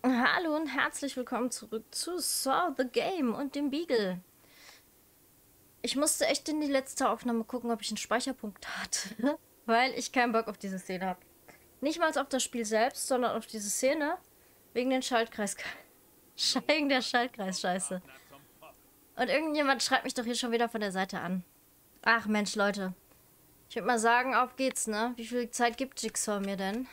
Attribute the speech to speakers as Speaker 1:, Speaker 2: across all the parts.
Speaker 1: Hallo und herzlich willkommen zurück zu Saw the Game und dem Beagle. Ich musste echt in die letzte Aufnahme gucken, ob ich einen Speicherpunkt hatte, weil ich keinen Bock auf diese Szene habe. Nicht mal auf das Spiel selbst, sondern auf diese Szene wegen den Schaltkreis. Wegen der Schaltkreis-Scheiße. Und irgendjemand schreibt mich doch hier schon wieder von der Seite an. Ach Mensch, Leute. Ich würde mal sagen, auf geht's, ne? Wie viel Zeit gibt Jigsaw mir denn?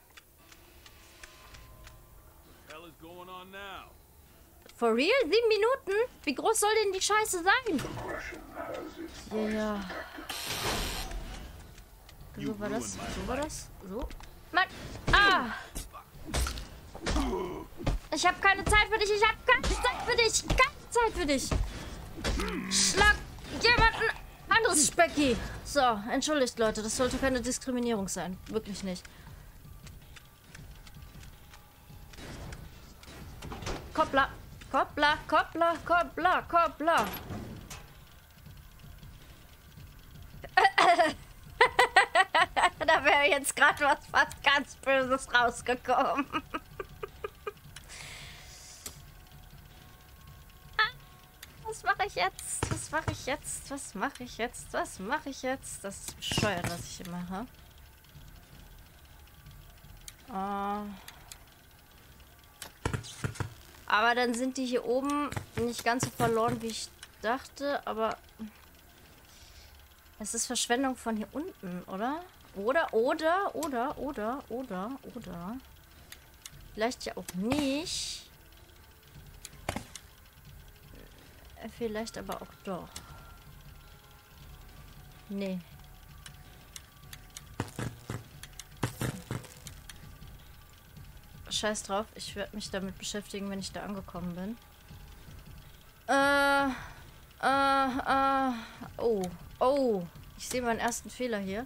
Speaker 1: For real? 7 Minuten? Wie groß soll denn die Scheiße sein? Ja. So war das. So war das. So. Mann. Ah! Ich habe keine Zeit für dich. Ich habe keine Zeit für dich. Keine Zeit für dich. Schlag jemanden anderes Specki. So, entschuldigt, Leute. Das sollte keine Diskriminierung sein. Wirklich nicht. Koppler. Koppler, Koppler, Koppler, Koppler. Da wäre jetzt gerade was fast ganz Böses rausgekommen. Was mache ich jetzt? Was mache ich jetzt? Was mache ich jetzt? Was mache ich jetzt? Das ist bescheuert, was ich hier mache. Aber dann sind die hier oben nicht ganz so verloren, wie ich dachte. Aber es ist Verschwendung von hier unten, oder? Oder. Vielleicht ja auch nicht. Vielleicht aber auch doch. Nee. Scheiß drauf, ich werde mich damit beschäftigen, wenn ich da angekommen bin. Oh. Ich sehe meinen ersten Fehler hier.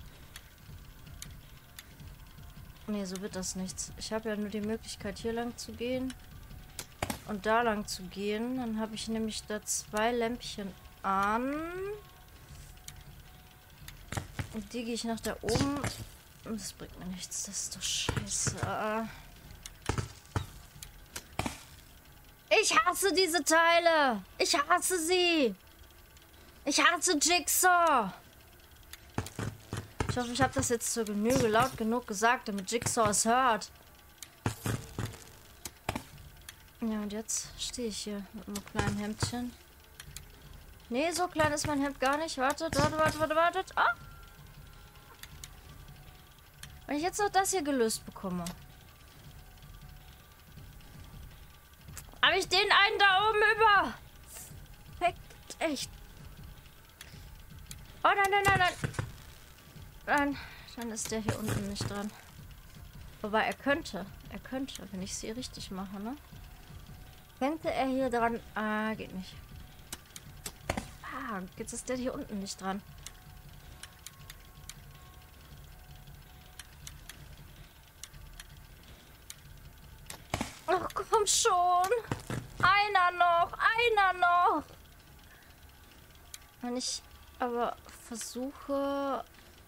Speaker 1: Nee, so wird das nichts. Ich habe ja nur die Möglichkeit, hier lang zu gehen. Und da lang zu gehen. Dann habe ich nämlich da 2 Lämpchen an. Und die gehe ich nach da oben. Und das bringt mir nichts. Das ist doch scheiße. Ich hasse diese Teile. Ich hasse sie. Ich hasse Jigsaw. Ich hoffe, ich habe das jetzt zur Genüge laut genug gesagt, damit Jigsaw es hört. Ja, und jetzt stehe ich hier mit einem kleinen Hemdchen. Nee, so klein ist mein Hemd gar nicht. Wartet. Ah! Wenn ich jetzt noch das hier gelöst bekomme. Habe ich den einen da oben über? Perfekt, echt. Oh nein. Nein, dann ist der hier unten nicht dran. Wobei er könnte, wenn ich es hier richtig mache, ne? Könnte er hier dran? Ah, geht nicht. Ah, jetzt ist der hier unten nicht dran. Ach, komm schon. Einer noch. Wenn ich aber versuche...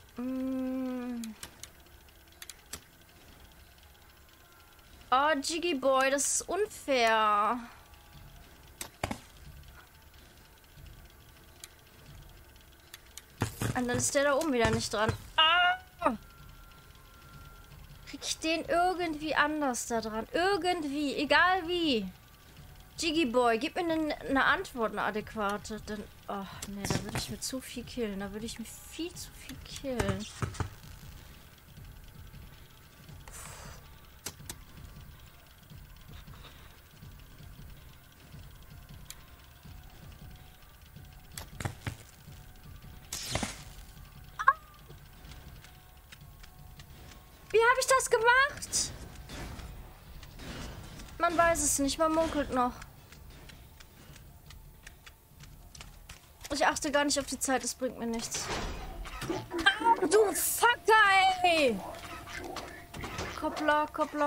Speaker 1: Oh, Jiggy Boy, das ist unfair. Und dann ist der da oben wieder nicht dran. Ah! Krieg ich den irgendwie anders da dran? Irgendwie, egal wie. Jiggy Boy, gib mir eine Antwort, eine adäquate. Denn, oh, nee, da würde ich mir zu viel killen. Da würde ich mir viel zu viel killen. Wie habe ich das gemacht? Man weiß es nicht, man munkelt noch. Ich achte gar nicht auf die Zeit, es bringt mir nichts. Ah, du Fucker, ey! Koppler.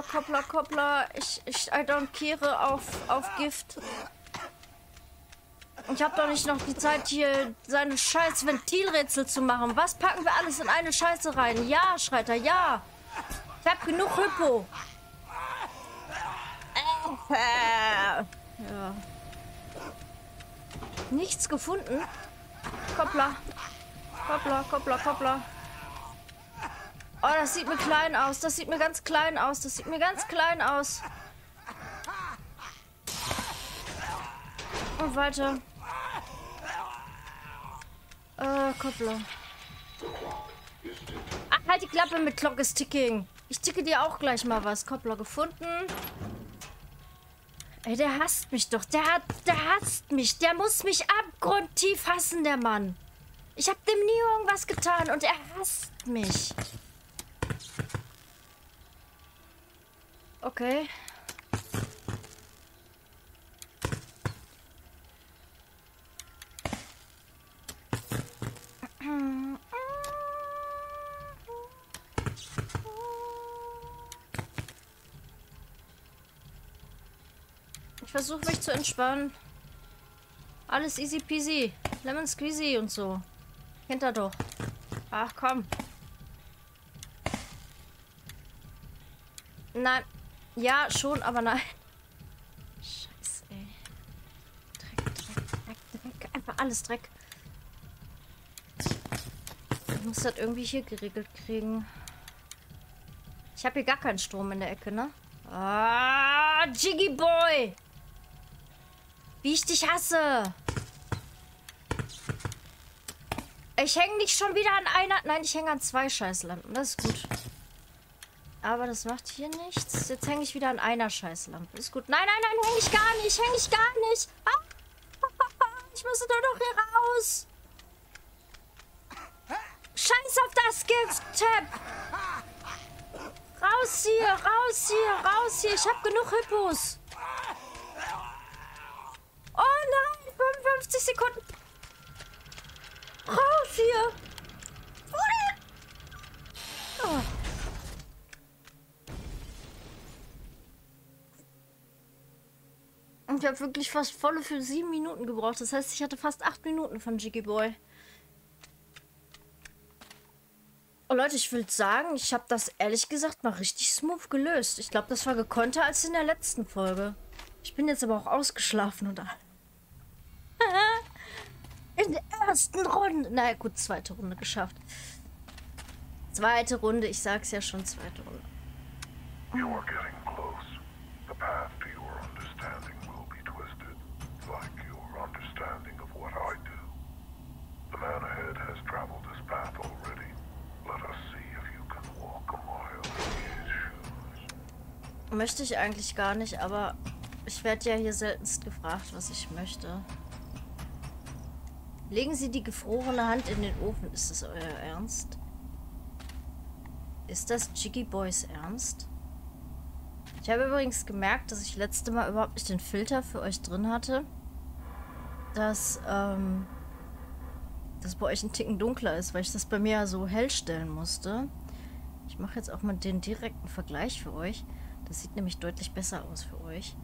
Speaker 1: I don't care auf Gift. Ich habe doch nicht noch die Zeit, hier seine scheiß Ventilrätsel zu machen. Was packen wir alles in eine Scheiße rein? Ja, schreit er, ja. Ich hab genug Hypo. Ja. Nichts gefunden. Koppler. Koppler, Koppler, Koppler. Oh, das sieht mir klein aus. Das sieht mir ganz klein aus. Das sieht mir ganz klein aus. Und weiter. Koppler. Ach, halt die Klappe mit Clock is Ticking. Ich ticke dir auch gleich mal was. Koppler gefunden. Ey, der hasst mich doch. Der hasst mich. Der muss mich abgrundtief hassen, der Mann. Ich hab dem nie irgendwas getan und er hasst mich. Okay. Ich versuche mich zu entspannen. Alles easy peasy. Lemon squeezy und so. Kennt er doch. Ach komm. Nein. Ja, schon, aber nein. Scheiße, ey. Dreck. Einfach alles Dreck. Ich muss das irgendwie hier geregelt kriegen. Ich habe hier gar keinen Strom in der Ecke, ne? Ah, Jiggy Boy! Wie ich dich hasse! Ich hänge nicht schon wieder an einer... Nein, ich hänge an 2 Scheißlampen. Das ist gut. Aber das macht hier nichts. Jetzt hänge ich wieder an einer Scheißlampe. Ist gut. Nein, hänge ich gar nicht. Hänge ich gar nicht. Ah, ich muss nur noch hier raus. Scheiß auf das Skills-Tab. Raus hier, raus hier, raus hier. Ich habe genug Hippos. Oh nein, 55 Sekunden. Raus hier. Oh. Ich habe wirklich fast volle für 7 Minuten gebraucht. Das heißt, ich hatte fast 8 Minuten von Jiggy Boy. Oh Leute, ich will sagen, ich habe das ehrlich gesagt mal richtig smooth gelöst. Ich glaube, das war gekonnter als in der letzten Folge. Ich bin jetzt aber auch ausgeschlafen und in der ersten Runde. Na gut, zweite Runde geschafft. Zweite Runde, ich sag's ja schon, zweite Runde.
Speaker 2: You are getting close. The path to your understanding will be twisted, like your understanding of what I do. The man ahead has traveled this path already. Let us see if you can walk a mile in his shoes.
Speaker 1: Möchte ich eigentlich gar nicht, aber ich werde ja hier seltenst gefragt, was ich möchte. Legen Sie die gefrorene Hand in den Ofen. Ist das euer Ernst? Ist das Jiggy Boys Ernst? Ich habe übrigens gemerkt, dass ich letzte Mal überhaupt nicht den Filter für euch drin hatte. Dass das bei euch ein Ticken dunkler ist, weil ich das bei mir ja so hell stellen musste. Ich mache jetzt auch mal den direkten Vergleich für euch. Das sieht nämlich deutlich besser aus für euch.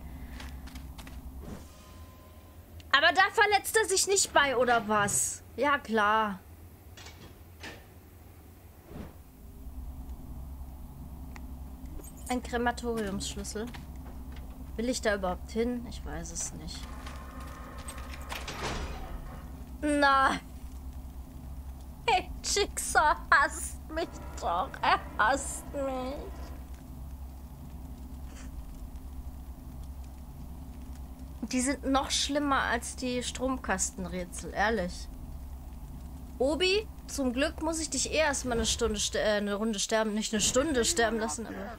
Speaker 1: Aber da verletzt er sich nicht bei, oder was? Ja, klar. Ein Krematoriumsschlüssel. Will ich da überhaupt hin? Ich weiß es nicht. Nein. Hey, Jigsaw hasst mich doch. Er hasst mich. Die sind noch schlimmer als die Stromkastenrätsel, ehrlich. Obi, zum Glück muss ich dich erstmal eine Runde sterben, nicht eine Stunde sterben lassen, aber...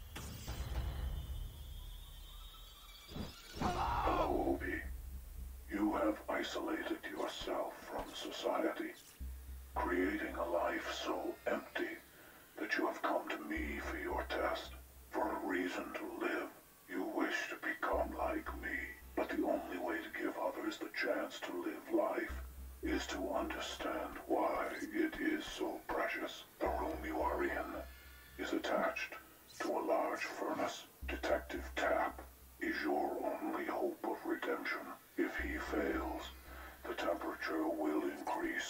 Speaker 2: Hello, Obi. You have isolated yourself from society, creating a life so empty that you have come to me for your test. For a reason to live, you wish to become like me. But the only way to give others the chance to live life is to understand why it is so precious. The room you are in is attached to a large furnace. Detective Tapp is your only hope of redemption. If he fails, the temperature will increase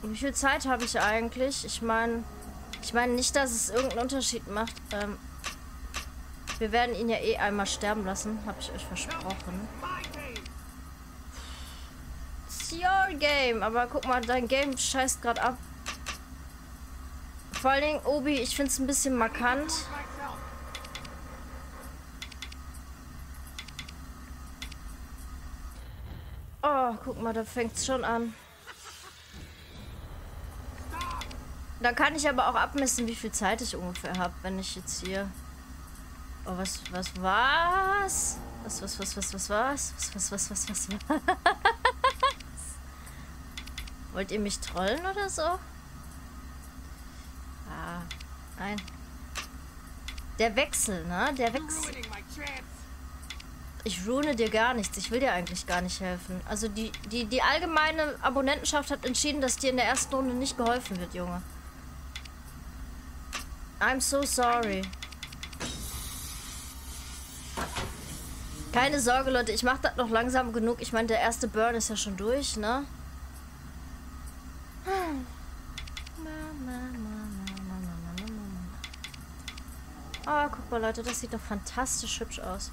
Speaker 1: Wie viel Zeit habe ich eigentlich? Ich meine nicht, dass es irgendeinen Unterschied macht. Wir werden ihn ja eh einmal sterben lassen, habe ich euch versprochen. It's your game, aber guck mal, dein Game scheißt gerade ab. Vor allen Dingen, Obi, ich finde es ein bisschen markant. Oh, guck mal, da fängt es schon an. Dann kann ich aber auch abmessen, wie viel Zeit ich ungefähr habe, wenn ich jetzt hier... Oh, was? Wollt ihr mich trollen oder so? Ah, nein. Der Wechsel, ne? Der Wechsel. Ich ruine dir gar nichts. Ich will dir eigentlich gar nicht helfen. Also die allgemeine Abonnentenschaft hat entschieden, dass dir in der ersten Runde nicht geholfen wird, Junge. I'm so sorry. Keine Sorge, Leute. Ich mache das noch langsam genug. Ich meine, der erste Burn ist ja schon durch, ne? Oh, guck mal, Leute. Das sieht doch fantastisch hübsch aus.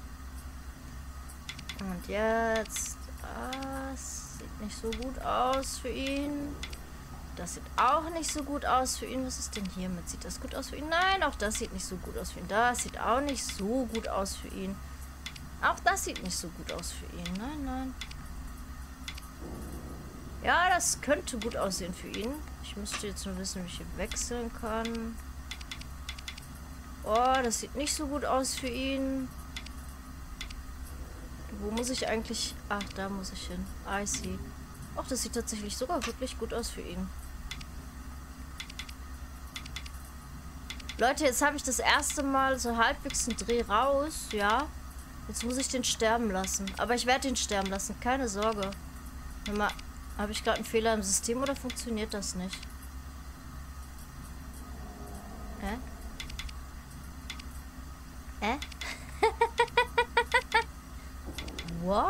Speaker 1: Und jetzt... Das sieht nicht so gut aus für ihn. Das sieht auch nicht so gut aus für ihn. Was ist denn hiermit? Sieht das gut aus für ihn? Nein, auch das sieht nicht so gut aus für ihn. Das sieht auch nicht so gut aus für ihn. Auch das sieht nicht so gut aus für ihn. Nein, nein. Ja, das könnte gut aussehen für ihn. Ich müsste jetzt nur wissen, wie ich hier wechseln kann. Oh, das sieht nicht so gut aus für ihn. Wo muss ich eigentlich... Ach, da muss ich hin. I see. Ach, das sieht tatsächlich sogar wirklich gut aus für ihn. Leute, jetzt habe ich das erste Mal so halbwegs einen Dreh raus, ja. Jetzt muss ich den sterben lassen. Aber ich werde ihn sterben lassen, keine Sorge. Mal, habe ich gerade einen Fehler im System oder funktioniert das nicht? What?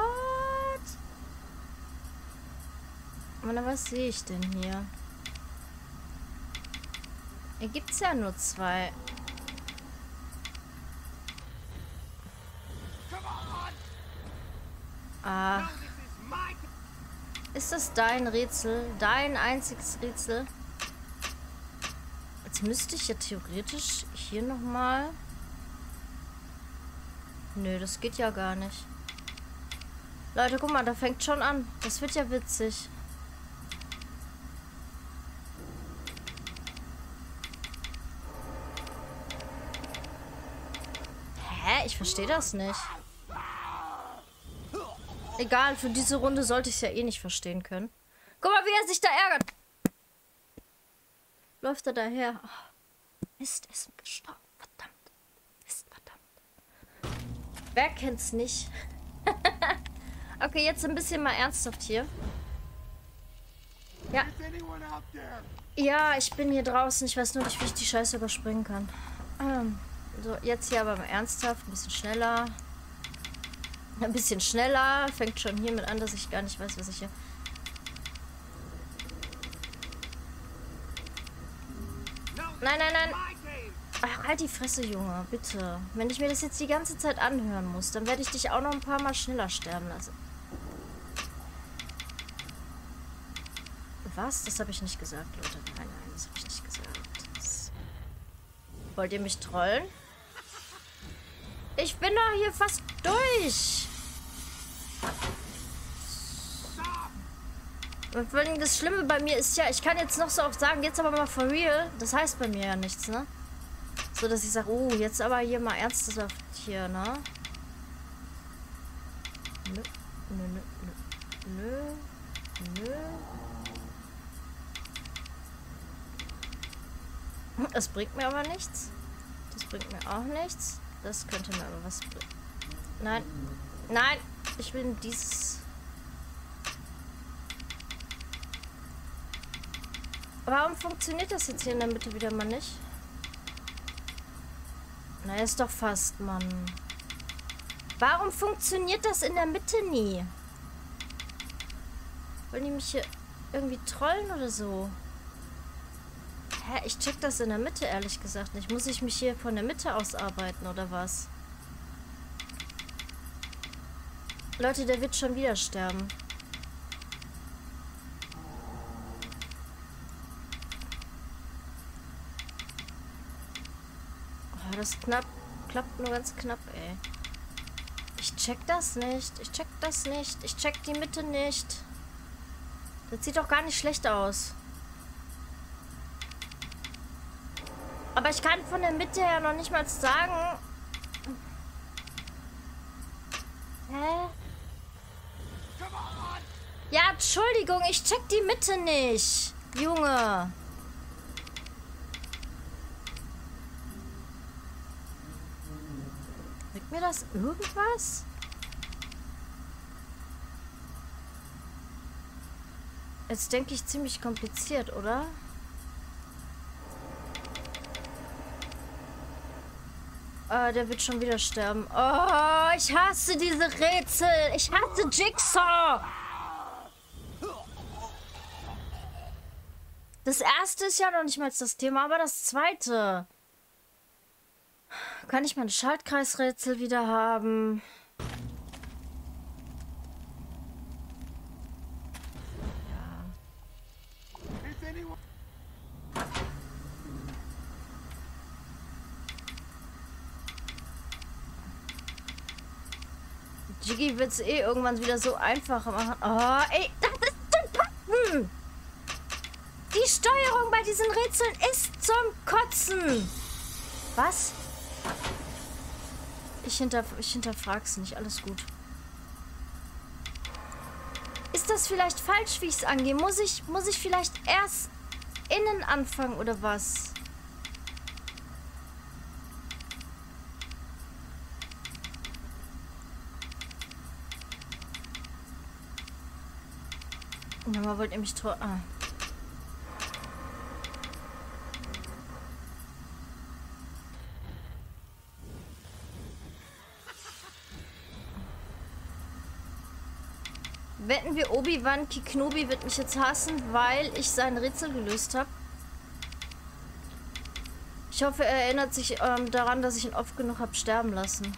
Speaker 1: Oder was sehe ich denn hier? Hier gibt es ja nur 2. Ah. Ist das dein Rätsel? Dein einziges Rätsel? Jetzt müsste ich ja theoretisch hier nochmal... Nö, das geht ja gar nicht. Leute, guck mal, da fängt schon an. Das wird ja witzig. Hä? Ich verstehe das nicht. Egal, für diese Runde sollte ich es ja eh nicht verstehen können. Guck mal, wie er sich da ärgert. Läuft er daher. Oh, Mist, er ist gestorben. Verdammt. Mist, verdammt. Wer kennt's nicht? Okay, jetzt ein bisschen mal ernsthaft hier. Ja. Ja, ich bin hier draußen. Ich weiß nur nicht, wie ich die Scheiße überspringen kann. So, jetzt hier aber mal ernsthaft. Ein bisschen schneller. Ein bisschen schneller. Fängt schon hiermit an, dass ich gar nicht weiß, was ich hier... Nein, nein, nein. Ach, halt die Fresse, Junge. Bitte. Wenn ich mir das jetzt die ganze Zeit anhören muss, dann werde ich dich auch noch ein paar Mal schneller sterben lassen. Was? Das habe ich nicht gesagt, Leute. Nein, nein, das habe ich nicht gesagt. Wollt ihr mich trollen? Ich bin doch hier fast durch. Und vor allem das Schlimme bei mir ist ja, ich kann jetzt noch so oft sagen, jetzt aber mal for real. Das heißt bei mir ja nichts, ne? So, dass ich sage, oh, jetzt aber hier mal ernsthaft hier, ne? Nö, nö, nö, nö, nö. Das bringt mir aber nichts. Das bringt mir auch nichts. Das könnte mir aber was bringen. Nein. Nein. Ich will dieses... Warum funktioniert das jetzt hier in der Mitte wieder mal nicht? Na, ist doch fast, Mann. Warum funktioniert das in der Mitte nie? Wollen die mich hier... irgendwie trollen oder so? Hä, ich check das in der Mitte, ehrlich gesagt nicht. Muss ich mich hier von der Mitte aus arbeiten, oder was? Leute, der wird schon wieder sterben. Oh, das klappt nur ganz knapp, ey. Ich check das nicht. Ich check das nicht. Ich check die Mitte nicht. Das sieht doch gar nicht schlecht aus. Aber ich kann von der Mitte her noch nicht mal sagen... Hä? Ja, Entschuldigung, ich check die Mitte nicht. Junge. Bringt mir das irgendwas? Jetzt denke ich ziemlich kompliziert, oder? Der wird schon wieder sterben. Oh, ich hasse diese Rätsel. Ich hasse Jigsaw. Das erste ist ja noch nicht mal das Thema, aber das zweite. Kann ich meine Schaltkreisrätsel wieder haben? Jiggy wird es eh irgendwann wieder so einfach machen. Oh, ey, das ist zum Kotzen! Die Steuerung bei diesen Rätseln ist zum Kotzen! Was? Ich hinterfrag's nicht, alles gut. Ist das vielleicht falsch, wie ich es angehe? Muss ich vielleicht erst innen anfangen oder was? Mama wollte mich Wetten wir, Obi-Wan Kenobi wird mich jetzt hassen, weil ich sein Rätsel gelöst habe. Ich hoffe, er erinnert sich daran, dass ich ihn oft genug habe sterben lassen.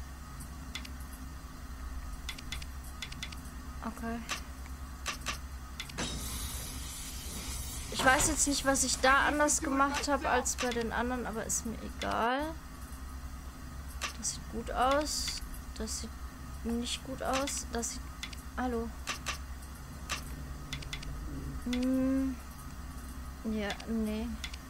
Speaker 1: Okay. Ich weiß jetzt nicht, was ich da anders gemacht habe als bei den anderen, aber ist mir egal. Das sieht gut aus. Das sieht nicht gut aus. Das sieht... Hallo. Ja, nee.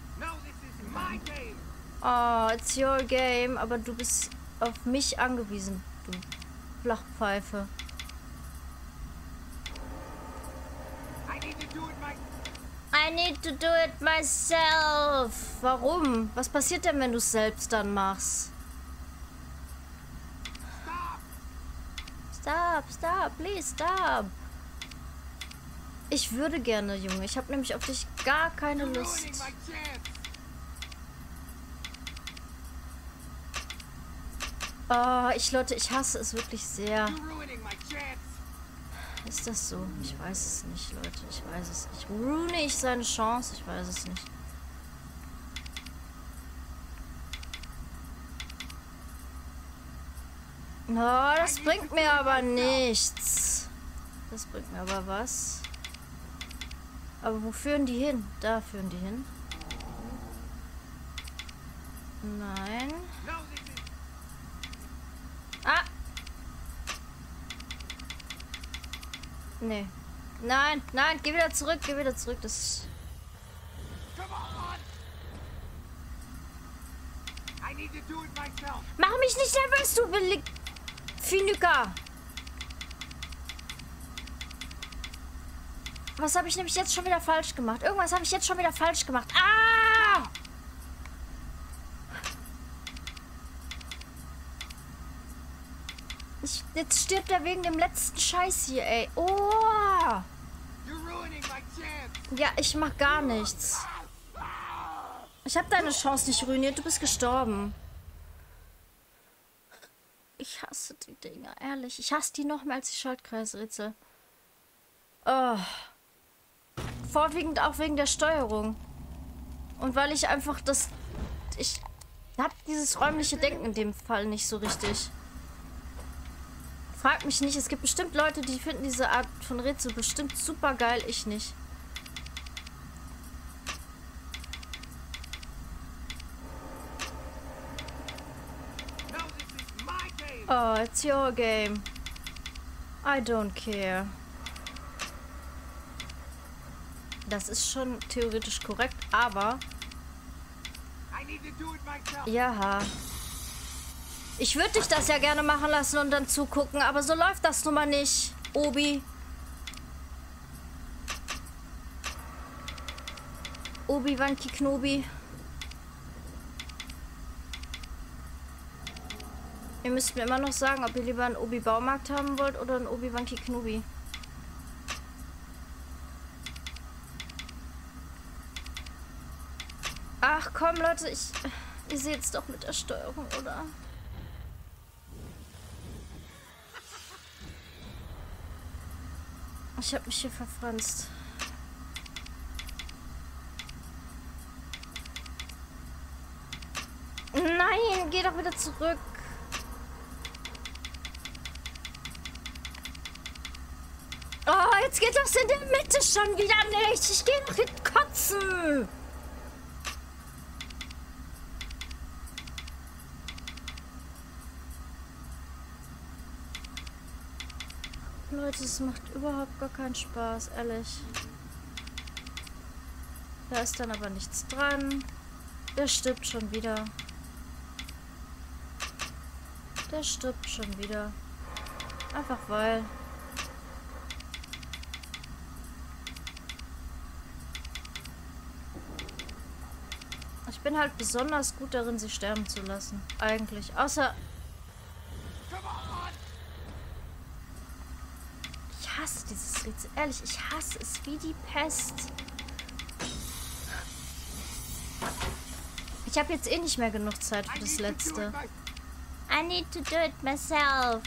Speaker 1: Oh, it's your game, aber du bist auf mich angewiesen, du Flachpfeife. I need to do it myself. Warum? Was passiert denn, wenn du es selbst dann machst? Stop, please stop. Ich würde gerne, Junge. Ich habe nämlich auf dich gar keine Lust. Oh, Leute, ich hasse es wirklich sehr. Ist das so? Ich weiß es nicht, Leute. Ich weiß es nicht. Ruine ich seine Chance? Ich weiß es nicht. Oh, das bringt mir aber nichts. Das bringt mir aber was. Aber wo führen die hin? Da führen die hin. Nein. Ah! Nee. Nein, nein, geh wieder zurück, geh wieder zurück. Das ist... Mach mich nicht nervös, du billig... Finuka. Was habe ich nämlich jetzt schon wieder falsch gemacht? Irgendwas habe ich jetzt schon wieder falsch gemacht. Ah! Jetzt stirbt er wegen dem letzten Scheiß hier, ey. Oh! Ja, ich mach gar nichts. Ich habe deine Chance nicht ruiniert. Du bist gestorben. Ich hasse die Dinger, ehrlich. Ich hasse die noch mehr als die Schaltkreisrätsel. Oh. vorwiegend auch wegen der Steuerung. Und weil ich einfach das... Ich habe dieses räumliche Denken in dem Fall nicht so richtig. Frag mich nicht, es gibt bestimmt Leute, die finden diese Art von Rätsel bestimmt super geil, ich nicht. Oh, it's your game. I don't care. Das ist schon theoretisch korrekt, aber... Ja. Ich würde dich das ja gerne machen lassen und dann zugucken, aber so läuft das nun mal nicht, Obi. Obi-Wan Kenobi. Ihr müsst mir immer noch sagen, ob ihr lieber einen Obi-Baumarkt haben wollt oder einen Obi-Wan Kenobi. Ach komm, Leute, ihr seht's doch mit der Steuerung, oder? Ich hab mich hier verfranst. Nein, geh doch wieder zurück. Oh, jetzt geht das in der Mitte schon wieder nicht. Ich geh noch hin kotzen. Leute, es macht überhaupt gar keinen Spaß, ehrlich. Da ist dann aber nichts dran. Der stirbt schon wieder. Der stirbt schon wieder. Einfach weil. Ich bin halt besonders gut darin, sie sterben zu lassen. Eigentlich. Außer... Ich hasse dieses Rätsel. Ehrlich, ich hasse es wie die Pest. Ich habe jetzt eh nicht mehr genug Zeit für das letzte. I need to do it myself.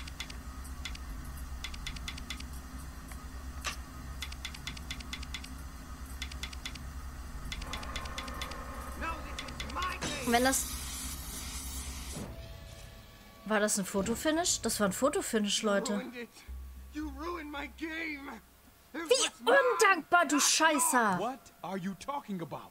Speaker 1: Wenn das... War das ein Fotofinish? Das war ein Fotofinish, Leute. Wie undankbar, du Scheißer!
Speaker 3: What are you talking about?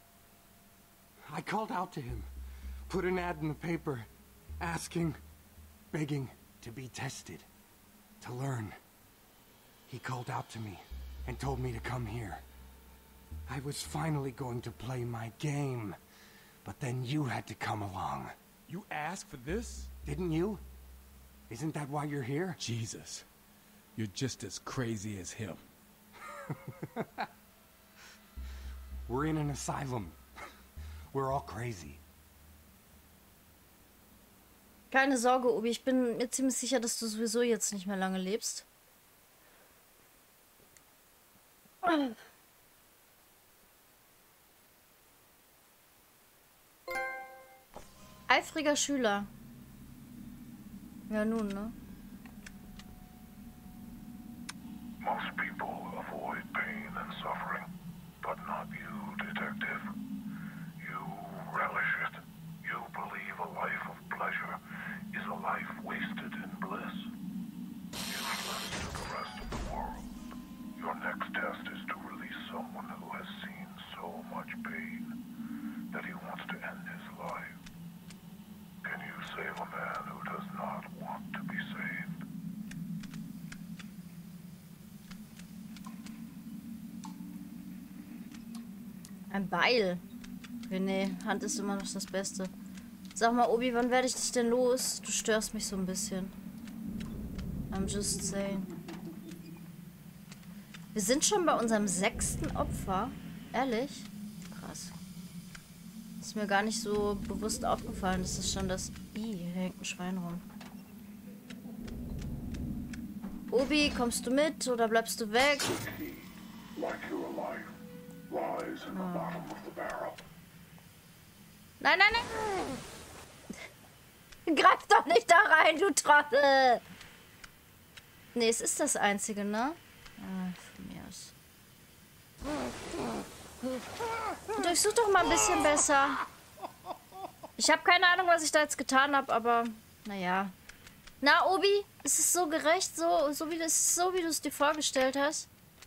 Speaker 4: I called out to him, put an ad in the paper, asking, begging to be tested, to learn. He called out to me and told me to come here. I was finally going to play my game, but then you had to come along.
Speaker 3: You asked for this?
Speaker 4: Didn't you? Isn't that why you're here?
Speaker 3: Jesus, you're just as crazy as him.
Speaker 4: We're in an asylum. We're all crazy.
Speaker 1: Keine Sorge, Obi. Ich bin mir ziemlich sicher, dass du sowieso jetzt nicht mehr lange lebst. Eifriger Schüler. Ja, nun, ne?
Speaker 2: Most people avoid pain and suffering, but not you, detective. You relish it. You believe a life of pleasure is a life wasted in bliss. Useless to the rest of the world. Your next test is to release someone who has seen so much pain that he wants to end his life. Can you save a man who does not want to be saved?
Speaker 1: Ein Beil. Okay, nee, Hand ist immer noch das Beste. Sag mal, Obi, wann werde ich dich denn los? Du störst mich so ein bisschen. I'm just saying. Wir sind schon bei unserem 6. Opfer. Ehrlich? Krass. Ist mir gar nicht so bewusst aufgefallen. Das ist schon das... Ih, hier hängt ein Schwein rum. Obi, kommst du mit oder bleibst du weg?
Speaker 2: Like your life lies in the bottom of the barrel.
Speaker 1: Nein, nein, nein! Greif doch nicht da rein, du Trottel! Nee, es ist das Einzige, ne? Ah, von mir aus. Durchsuch doch mal ein bisschen besser. Ich habe keine Ahnung, was ich da jetzt getan habe, aber naja. Na, Obi, ist es so gerecht, so wie du es dir vorgestellt hast?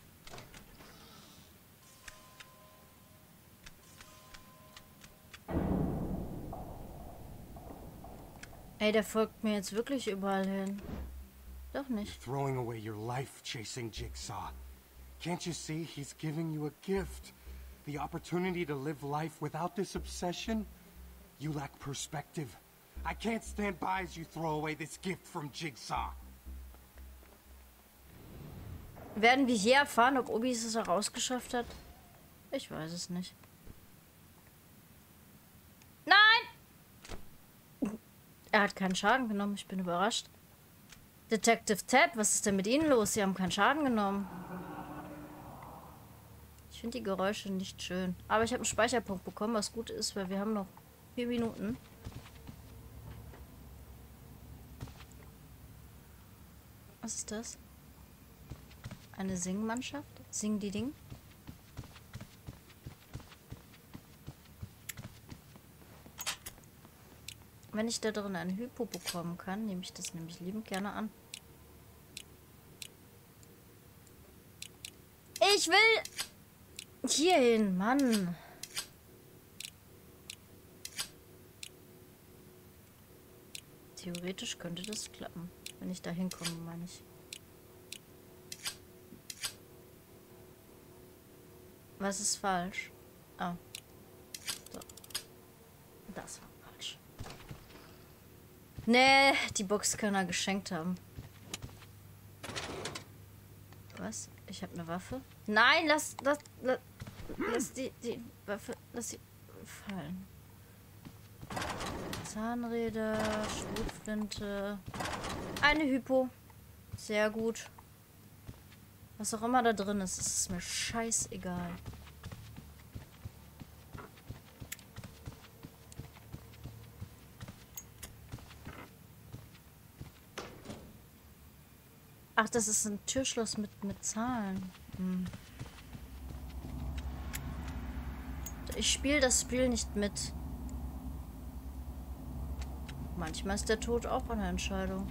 Speaker 1: Ey, der folgt mir jetzt wirklich überall hin. Doch nicht.
Speaker 4: Throwing away your life chasing Jigsaw. Can't you see he's giving you a gift? The opportunity to live life without this obsession? You lack perspective. I can't stand by as you throw away this gift from Jigsaw.
Speaker 1: Werden wir hier erfahren, ob Obi es herausgeschafft hat? Ich weiß es nicht. Nein! Er hat keinen Schaden genommen. Ich bin überrascht. Detective Tab, was ist denn mit Ihnen los? Sie haben keinen Schaden genommen. Ich finde die Geräusche nicht schön. Aber ich habe einen Speicherpunkt bekommen, was gut ist, weil wir haben noch 4 Minuten. Was ist das? Eine Singmannschaft? Sing die Ding? Wenn ich da drin ein Hypo bekommen kann, nehme ich das nämlich liebend gerne an. Ich will hierhin, Mann. Theoretisch könnte das klappen, wenn ich da hinkomme, meine ich. Was ist falsch? Ah. So. Das war falsch. Nee, die Box kann er geschenkt haben. Was? Ich habe eine Waffe? Nein, lass die Waffe, lass sie fallen. Zahnräder, Schrotflinte, eine Hypo. Sehr gut. Was auch immer da drin ist, ist mir scheißegal. Ach, das ist ein Türschloss mit Zahlen. Hm. Ich spiele das Spiel nicht mit. Manchmal ist der Tod auch eine Entscheidung.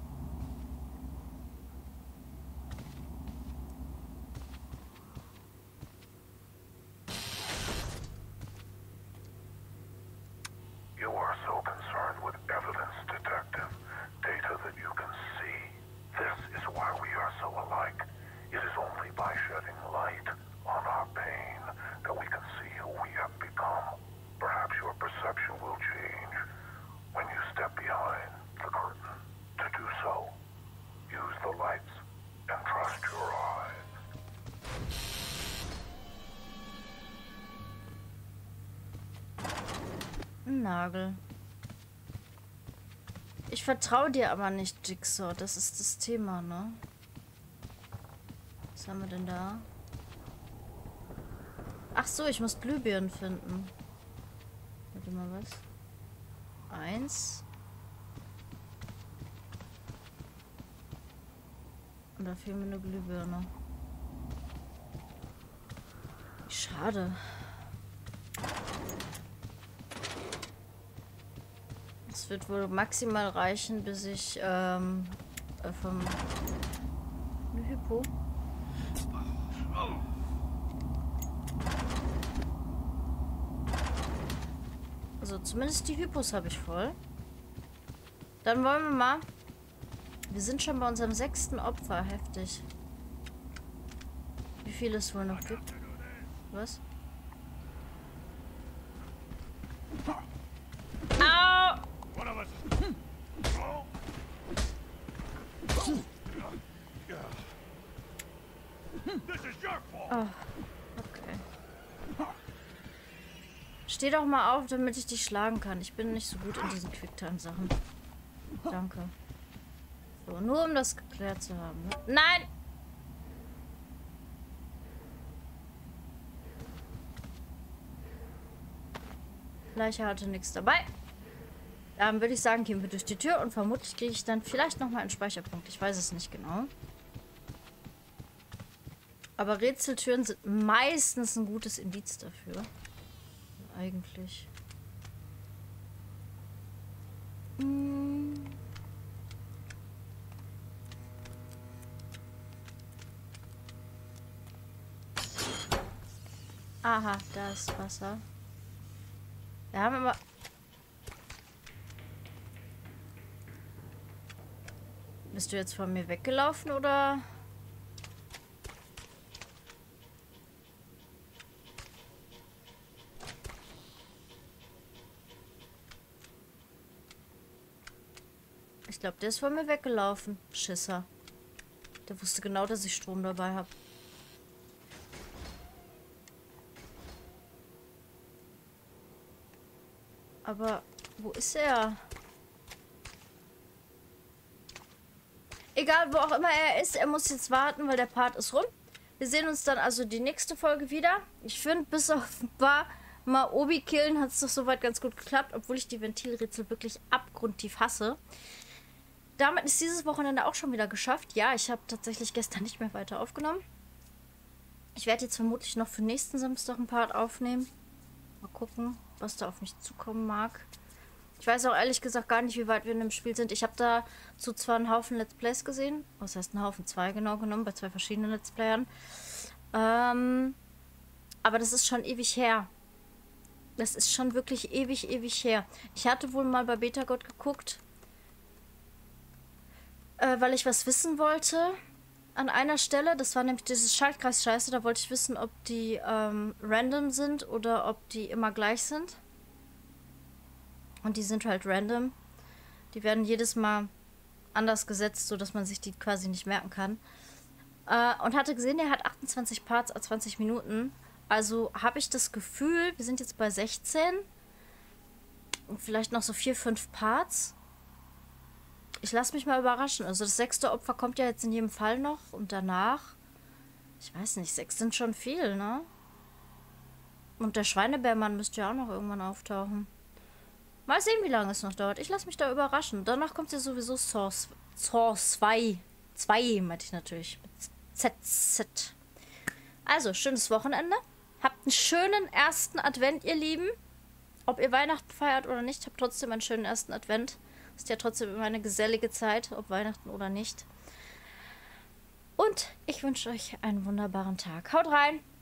Speaker 2: You are so concerned with evidence, detective. Data that you can see. This is why we are so alike. It is only by shedding light on our pain that we can see who we have become. Perhaps your perception will change when you step behind the curtain. To do so, use the lights and trust your eyes.
Speaker 1: Ein Nagel. Ich vertraue dir aber nicht, Jigsaw. Das ist das Thema, ne? Was haben wir denn da? Ach so, ich muss Glühbirnen finden. Warte mal, was? 1. Und da fehlt mir eine Glühbirne. Schade. Es wird wohl maximal reichen, bis ich vom eine Hypo. Also zumindest die Hypos habe ich voll. Dann wollen wir mal. Wir sind schon bei unserem 6. Opfer. Heftig. Wie viel es wohl noch gibt? Was? Au! Oh, okay. Steh doch mal auf, damit ich dich schlagen kann. Ich bin nicht so gut in diesen Quicktime-Sachen. Danke. So, nur um das geklärt zu haben. Nein! Leiche hatte nichts dabei. Dann würde ich sagen, gehen wir durch die Tür und vermutlich kriege ich dann vielleicht nochmal einen Speicherpunkt. Ich weiß es nicht genau. Aber Rätseltüren sind meistens ein gutes Indiz dafür. Eigentlich. Aha, da ist Wasser. Wir haben immer... Bist du jetzt von mir weggelaufen, oder? Ich glaube, der ist von mir weggelaufen. Schisser. Der wusste genau, dass ich Strom dabei habe. Aber wo ist er? Egal, wo auch immer er ist, er muss jetzt warten, weil der Part ist rum. Wir sehen uns dann also die nächste Folge wieder. Ich finde, bis auf ein paar Mal Obi killen hat es doch soweit ganz gut geklappt, obwohl ich die Ventilrätsel wirklich abgrundtief hasse. Damit ist dieses Wochenende auch schon wieder geschafft. Ja, ich habe tatsächlich gestern nicht mehr weiter aufgenommen. Ich werde jetzt vermutlich noch für nächsten Samstag ein Part aufnehmen. Mal gucken, was da auf mich zukommen mag. Ich weiß auch ehrlich gesagt gar nicht, wie weit wir in dem Spiel sind. Ich habe dazu zwar einen Haufen Let's Plays gesehen. Was heißt ein Haufen? 2 genau genommen, bei 2 verschiedenen Let's Playern. Aber das ist schon ewig her. Das ist schon wirklich ewig her. Ich hatte wohl mal bei Betagott geguckt, weil ich was wissen wollte. An einer Stelle, das war nämlich dieses Schaltkreis-Scheiße, da wollte ich wissen, ob die random sind oder ob die immer gleich sind. Und die sind halt random. Die werden jedes Mal anders gesetzt, sodass man sich die quasi nicht merken kann. Und hatte gesehen, der hat 28 Parts, 20 Minuten. Also habe ich das Gefühl, wir sind jetzt bei 16. Und vielleicht noch so 4, 5 Parts. Ich lasse mich mal überraschen. Also das 6. Opfer kommt ja jetzt in jedem Fall noch. Und danach, ich weiß nicht, 6 sind schon viel, ne? Und der Schweinebärmann müsste ja auch noch irgendwann auftauchen. Mal sehen, wie lange es noch dauert. Ich lasse mich da überraschen. Danach kommt ja sowieso Saw 2. 2 meinte ich natürlich. Mit ZZ. Also, schönes Wochenende. Habt einen schönen ersten Advent, ihr Lieben. Ob ihr Weihnachten feiert oder nicht, habt trotzdem einen schönen ersten Advent. Ist ja trotzdem immer eine gesellige Zeit, ob Weihnachten oder nicht. Und ich wünsche euch einen wunderbaren Tag. Haut rein!